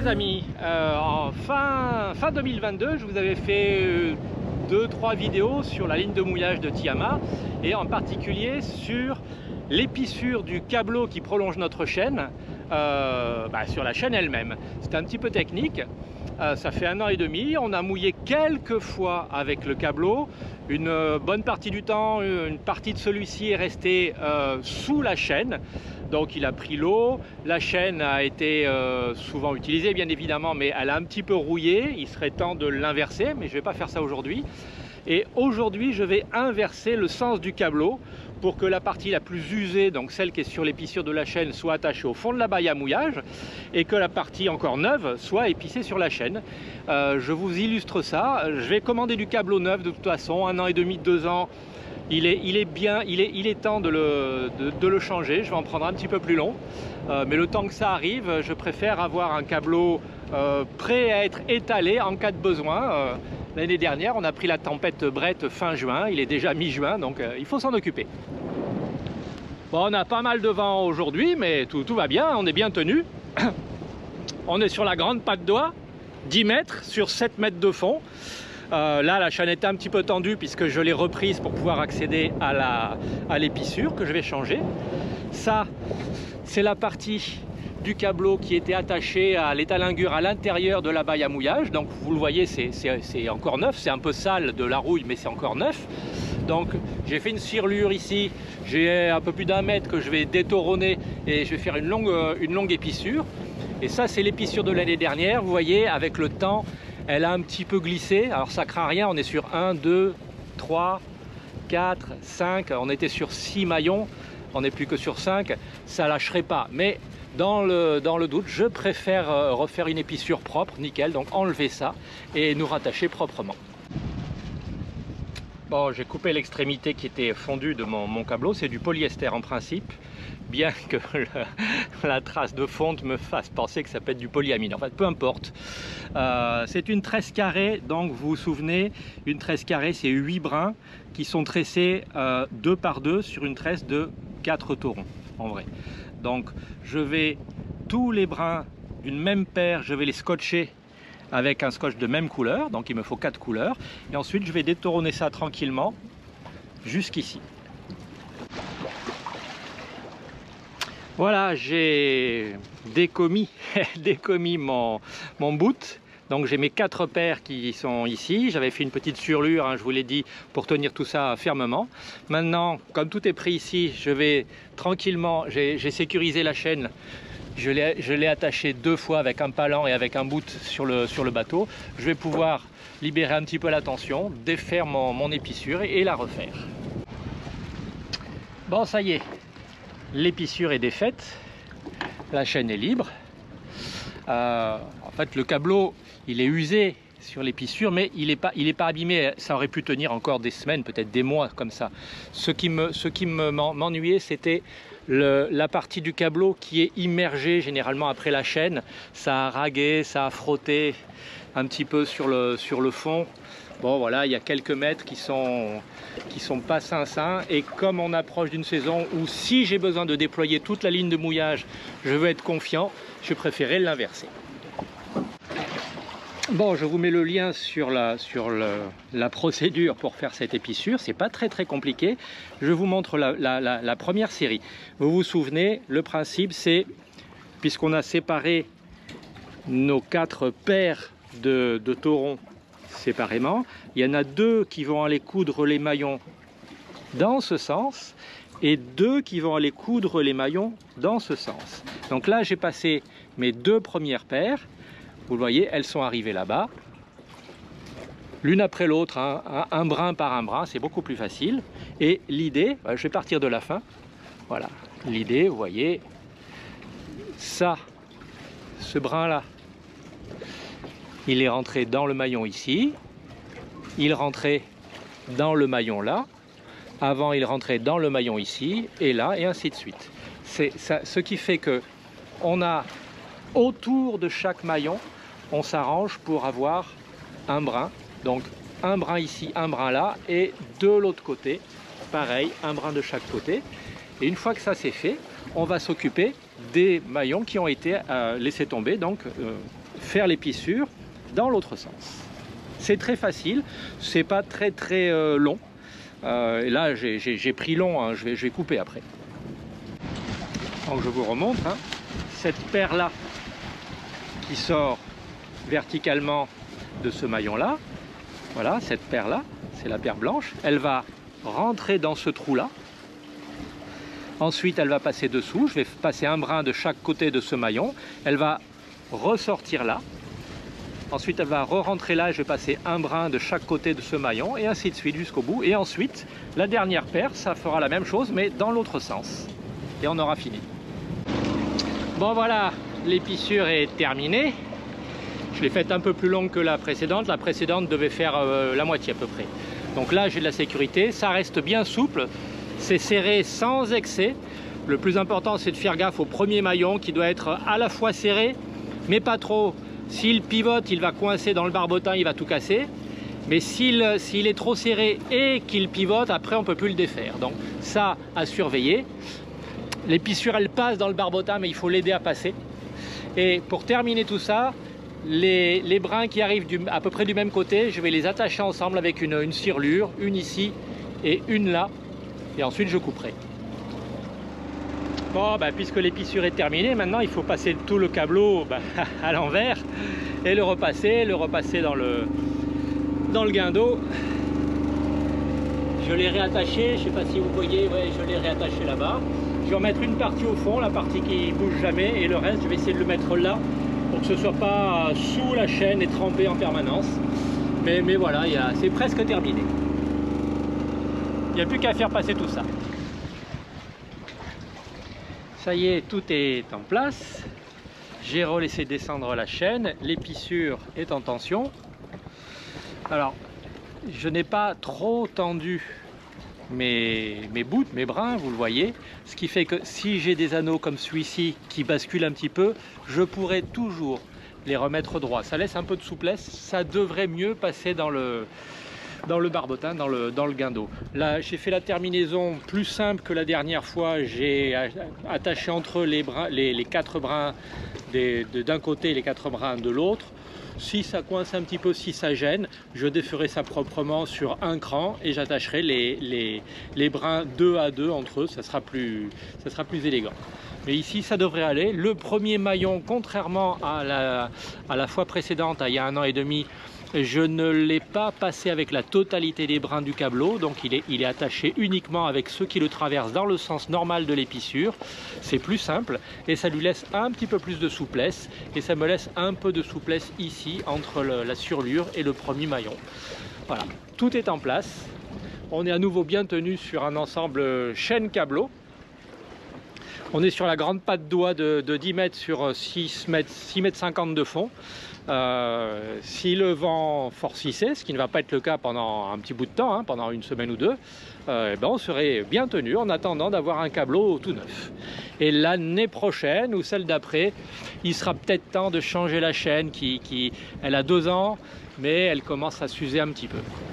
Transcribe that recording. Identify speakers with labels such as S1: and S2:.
S1: les amis, en fin 2022, je vous avais fait 2-3 vidéos sur la ligne de mouillage de Tiama et en particulier sur l'épissure du câbleau qui prolonge notre chaîne sur la chaîne elle-même. C'est un petit peu technique. Ça fait 1 an et demi, on a mouillé quelques fois avec le câbleau. Une bonne partie du temps, une partie de celui-ci est restée sous la chaîne. Donc il a pris l'eau, la chaîne a été souvent utilisée bien évidemment, mais elle a un petit peu rouillé. Il serait temps de l'inverser, mais je ne vais pas faire ça aujourd'hui. Et aujourd'hui, je vais inverser le sens du câbleau pour que la partie la plus usée, donc celle qui est sur l'épissure de la chaîne, soit attachée au fond de la baille à mouillage et que la partie encore neuve soit épissée sur la chaîne. Je vous illustre ça. Je vais commander du câbleau neuf de toute façon, 1 an et demi, 2 ans. Il est temps de le changer. Je vais en prendre un petit peu plus long. Mais le temps que ça arrive, je préfère avoir un câbleau prêt à être étalé en cas de besoin. L'année dernière, on a pris la tempête Brett fin juin, il est déjà mi-juin, donc il faut s'en occuper. Bon, on a pas mal de vent aujourd'hui, mais tout va bien, on est bien tenu. On est sur la grande patte d'oie, 10 mètres sur 7 mètres de fond. Là, la chaîne était un petit peu tendue puisque je l'ai reprise pour pouvoir accéder à l'épissure que je vais changer. Ça, c'est la partie du câbleau qui était attaché à l'étalingure à l'intérieur de la baille à mouillage. Donc vous le voyez, c'est encore neuf, c'est un peu sale de la rouille, mais c'est encore neuf. Donc j'ai fait une cirlure ici, j'ai un peu plus d'1 mètre que je vais détoronner et je vais faire une longue épissure. Et ça, c'est l'épissure de l'année dernière. Vous voyez, avec le temps, elle a un petit peu glissé. Alors ça craint rien, on est sur 1, 2, 3, 4, 5, on était sur 6 maillons, on n'est plus que sur 5, ça lâcherait pas. Mais dans le doute, je préfère refaire une épissure propre, nickel, donc enlever ça et nous rattacher proprement. Bon, j'ai coupé l'extrémité qui était fondue de mon câbleau, c'est du polyester en principe, bien que la trace de fonte me fasse penser que ça peut être du polyamide. En fait, peu importe. C'est une tresse carrée, donc vous vous souvenez, une tresse carrée, c'est 8 brins qui sont tressés 2 par 2 sur une tresse de 4 taurons, en vrai. Donc je vais, tous les brins d'une même paire, je vais les scotcher avec un scotch de même couleur, donc il me faut 4 couleurs, et ensuite je vais détourner ça tranquillement jusqu'ici. Voilà, j'ai décommis mon boot. Donc j'ai mes 4 paires qui sont ici. J'avais fait une petite surlure, hein, je vous l'ai dit, pour tenir tout ça fermement. Maintenant, comme tout est pris ici, je vais tranquillement, j'ai sécurisé la chaîne. Je l'ai attaché 2 fois avec un palan et avec un boot sur le bateau. Je vais pouvoir libérer un petit peu la tension, défaire mon épissure et la refaire. Bon, ça y est, l'épissure est défaite. La chaîne est libre. En fait, le câbleau, il est usé sur l'épissure, mais il est pas abîmé. Ça aurait pu tenir encore des semaines, peut-être des mois comme ça. Ce qui m'ennuyait, c'était la partie du câbleau qui est immergée généralement après la chaîne. Ça a ragué, ça a frotté un petit peu sur le fond. Bon voilà, il y a quelques mètres qui sont pas sains, et comme on approche d'une saison où si j'ai besoin de déployer toute la ligne de mouillage, je veux être confiant, je préférais l'inverser. Bon, je vous mets le lien sur la procédure pour faire cette épissure. C'est pas très compliqué. Je vous montre la première série. Vous vous souvenez, le principe c'est, puisqu'on a séparé nos 4 paires de taurons séparément, il y en a 2 qui vont aller coudre les maillons dans ce sens et 2 qui vont aller coudre les maillons dans ce sens. Donc là, j'ai passé mes 2 premières paires. Vous le voyez, elles sont arrivées là-bas, l'une après l'autre, hein, un brin par un brin, c'est beaucoup plus facile. Et l'idée, je vais partir de la fin, voilà, l'idée, vous voyez, ça, ce brin-là, il est rentré dans le maillon ici, il rentrait dans le maillon là, avant il rentrait dans le maillon ici, et là, et ainsi de suite. C'est ça, ce qui fait que on a autour de chaque maillon, on s'arrange pour avoir un brin, donc un brin ici, un brin là, et de l'autre côté, pareil, un brin de chaque côté. Et une fois que ça c'est fait, on va s'occuper des maillons qui ont été laissés tomber, donc faire les pissures dans l'autre sens. C'est très facile, c'est pas très long. Et là j'ai pris long, hein, je vais couper après. Donc je vous remontre, hein, cette paire là qui sort verticalement de ce maillon là, voilà, cette paire là, c'est la paire blanche, elle va rentrer dans ce trou là. Ensuite elle va passer dessous, je vais passer un brin de chaque côté de ce maillon, elle va ressortir là. Ensuite elle va re-rentrer là, je vais passer un brin de chaque côté de ce maillon et ainsi de suite jusqu'au bout. Et ensuite la dernière paire, ça fera la même chose mais dans l'autre sens. Et on aura fini. Bon voilà, l'épissure est terminée. Je l'ai faite un peu plus longue que la précédente. La précédente devait faire la moitié à peu près. Donc là j'ai de la sécurité, ça reste bien souple. C'est serré sans excès. Le plus important c'est de faire gaffe au premier maillon qui doit être à la fois serré mais pas trop. S'il pivote, il va coincer dans le barbotin, il va tout casser. Mais s'il est trop serré et qu'il pivote, après on ne peut plus le défaire. Donc ça à surveiller. L'épissure elle passe dans le barbotin mais il faut l'aider à passer. Et pour terminer tout ça, les brins qui arrivent à peu près du même côté, je vais les attacher ensemble avec une serrure, une ici et une là. Et ensuite je couperai. Bon, puisque l'épissure est terminée, maintenant il faut passer tout le câbleau à l'envers et le repasser dans le guindeau. Je l'ai réattaché, je ne sais pas si vous voyez, ouais, je l'ai réattaché là-bas. Je vais en mettre une partie au fond, la partie qui ne bouge jamais, et le reste je vais essayer de le mettre là pour que ce ne soit pas sous la chaîne et trempé en permanence. Mais voilà, c'est presque terminé. Il n'y a plus qu'à faire passer tout ça. Ça y est, tout est en place. J'ai relaissé descendre la chaîne, l'épissure est en tension. Alors, je n'ai pas trop tendu mes bouts, mes brins, vous le voyez. Ce qui fait que si j'ai des anneaux comme celui-ci qui basculent un petit peu, je pourrais toujours les remettre droits. Ça laisse un peu de souplesse, ça devrait mieux passer dans le barbotin, dans le guindeau. Là, j'ai fait la terminaison plus simple que la dernière fois. J'ai attaché entre les 4 brins d'un côté et les 4 brins de l'autre. Si ça coince un petit peu, si ça gêne, je déferai ça proprement sur un cran et j'attacherai les brins 2 à 2 entre eux. Ça sera plus élégant. Mais ici, ça devrait aller. Le premier maillon, contrairement à la fois précédente, il y a 1 an et demi, je ne l'ai pas passé avec la totalité des brins du câbleau, donc il est attaché uniquement avec ceux qui le traversent dans le sens normal de l'épissure. C'est plus simple et ça lui laisse un petit peu plus de souplesse et ça me laisse un peu de souplesse ici entre la surlure et le premier maillon. Voilà, tout est en place. On est à nouveau bien tenu sur un ensemble chaîne câbleau. On est sur la grande patte d'oie de 10 mètres sur 6 mètres 50 de fond. Si le vent forcissait, ce qui ne va pas être le cas pendant un petit bout de temps, hein, pendant une semaine ou deux, on serait bien tenu en attendant d'avoir un câbleau tout neuf. Et l'année prochaine ou celle d'après, il sera peut-être temps de changer la chaîne elle a 2 ans, mais elle commence à s'user un petit peu.